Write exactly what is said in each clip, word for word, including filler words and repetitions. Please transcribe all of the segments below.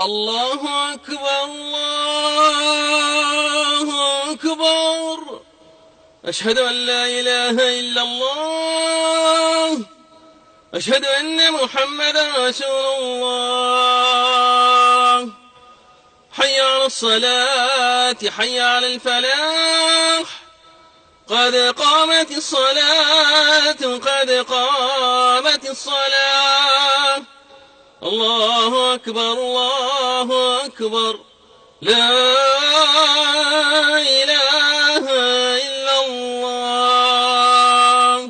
الله أكبر الله أكبر. أشهد أن لا إله إلا الله. أشهد أن محمدا رسول الله. حي على الصلاة حي على الفلاح. قد قامت الصلاة قد قامت الصلاة. الله أكبر الله أكبر. لا إله إلا الله.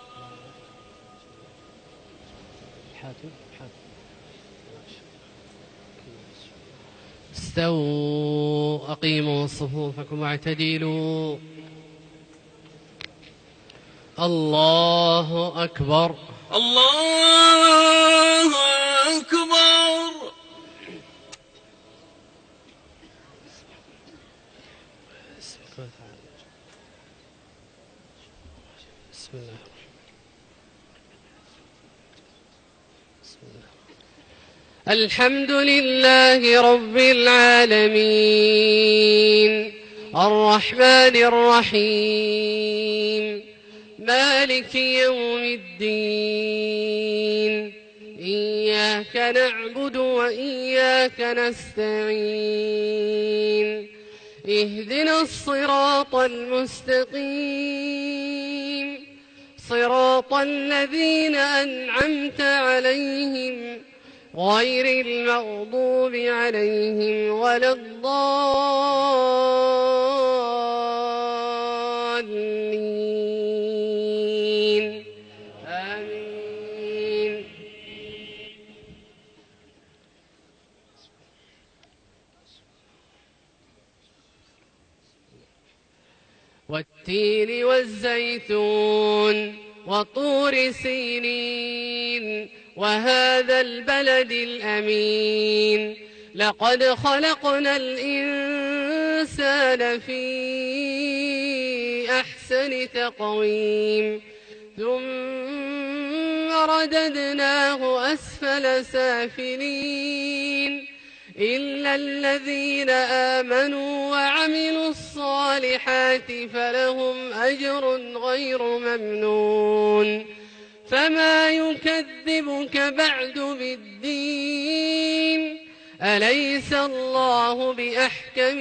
استووا أقيموا صفوفكم واعتدلوا. الله أكبر الله أكبر. بسم الله. الحمد لله رب العالمين الرحمن الرحيم مالك يوم الدين. إياك نعبد وإياك نستعين. اهدنا الصراط المستقيم صراط الذين أنعمت عليهم غير المغضوب عليهم ولا الضالين. آمين. والتين والزيتون وطور سينين وهذا البلد الأمين. لقد خلقنا الإنسان في أحسن تقويم ثم رددناه أسفل سافلين إلا الذين آمنوا وعملوا الصالحات فلهم أجر غير ممنون. فما يكذبك بعد بالدين. أليس الله بأحكم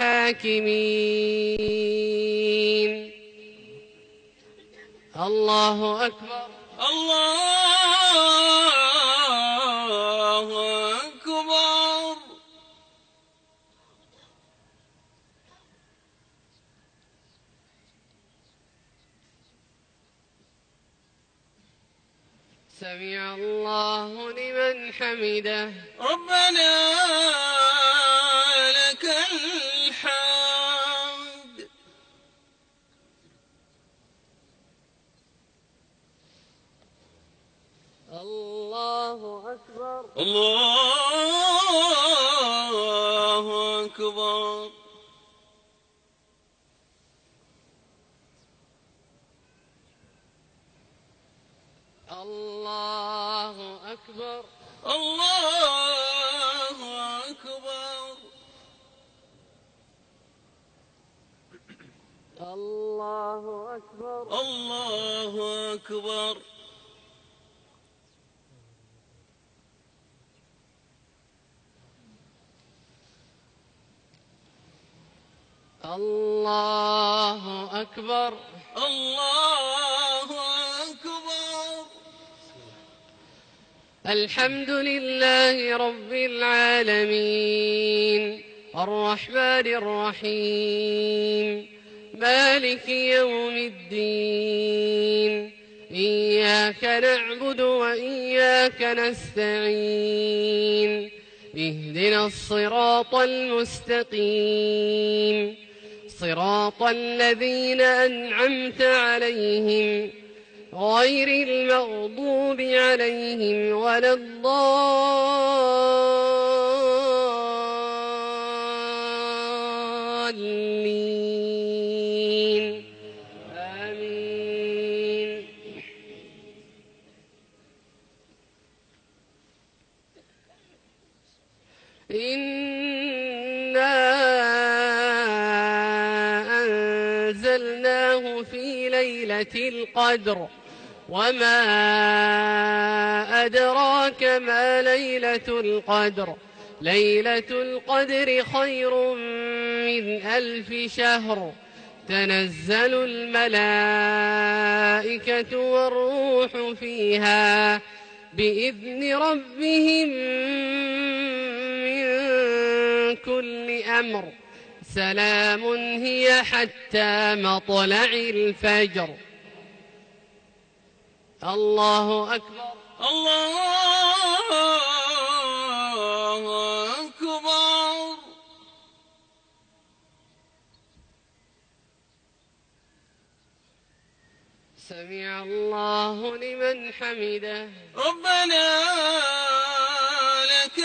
الحاكمين. الله أكبر الله أكبر. سمع الله لمن حمده. ربنا لك الحمد. الله أكبر الله أكبر. الله أكبر الله أكبر. الله أكبر الله أكبر. الله أكبر الله أكبر. الحمد لله رب العالمين الرحمن الرحيم مالك يوم الدين. إياك نعبد وإياك نستعين. اهدنا الصراط المستقيم صراط الذين أنعمت عليهم غير المغضوب عليهم ولا الضالين. آمين. إنا أنزلناه في ليلة القدر وما أدراك ما ليلة القدر ليلة القدر خير من ألف شهر تنزل الملائكة والروح فيها بإذن ربهم من كل أمر سلام هي حتى مطلع الفجر. الله أكبر. الله أكبر. سمع الله لمن حمده. ربنا لك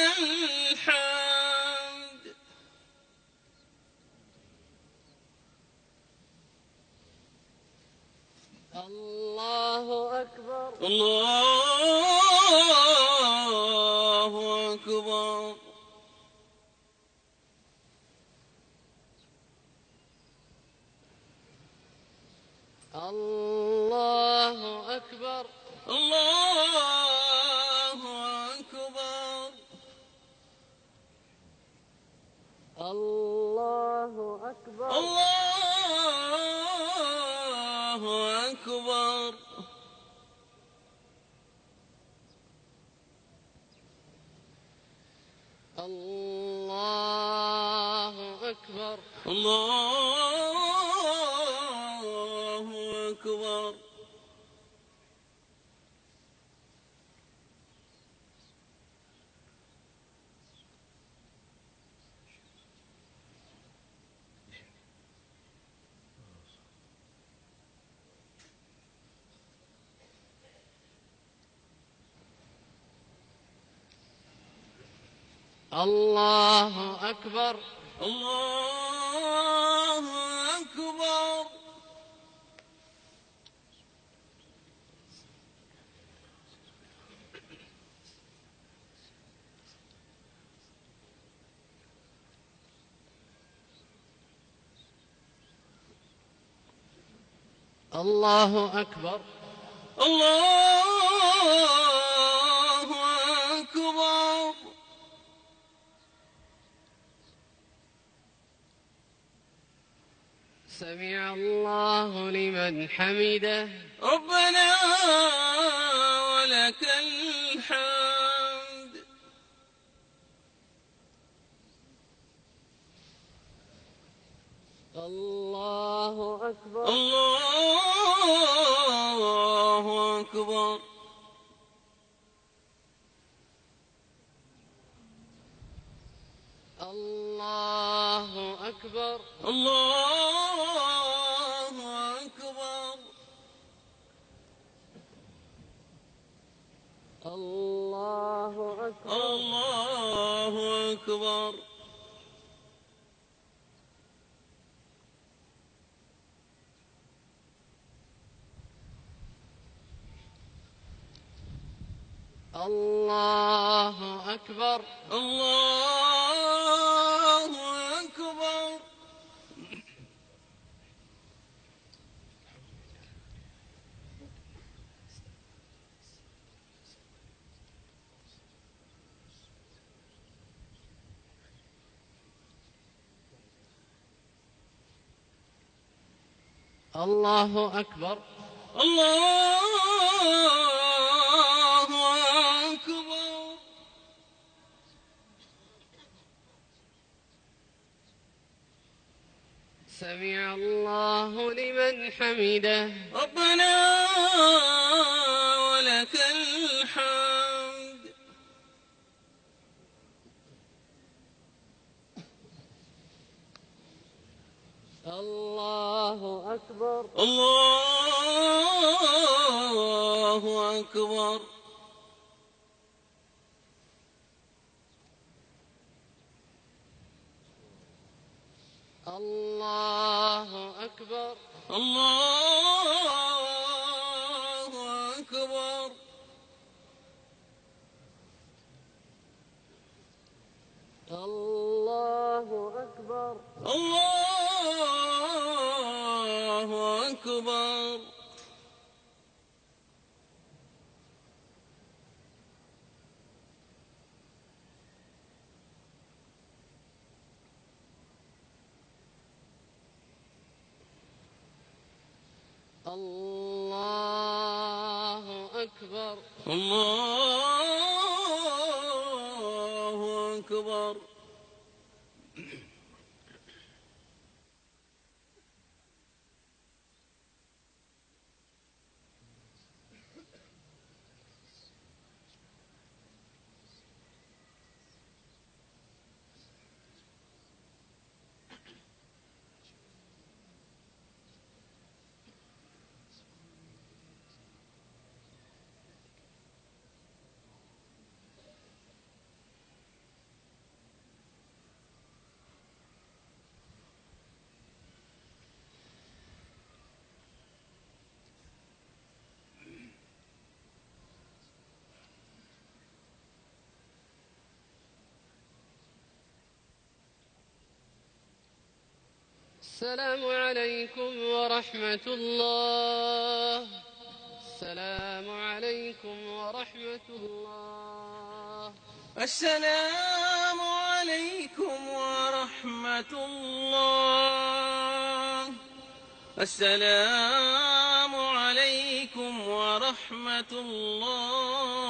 الحمد. الله أكبر. الله أكبر. الله أكبر. الله أكبر. الله أكبر. الله أكبر. الله أكبر. الله أكبر. الله أكبر. الله أكبر. الله أكبر. الله أكبر. سمع الله لمن حمده. ربنا ولك الحمد. الله أكبر. الله أكبر. الله أكبر. الله أكبر. الله أكبر. الله أكبر. الله أكبر. الله أكبر. الله أكبر. الله أكبر. سمع الله لمن حمده. ربنا ولك الحمد. الله أكبر. الله أكبر. الله أكبر. الله أكبر. الله أكبر. الله أكبر. الله أكبر. الله أكبر. السلام عليكم ورحمة الله. السلام عليكم ورحمة الله. السلام عليكم ورحمة الله. السلام عليكم ورحمة الله.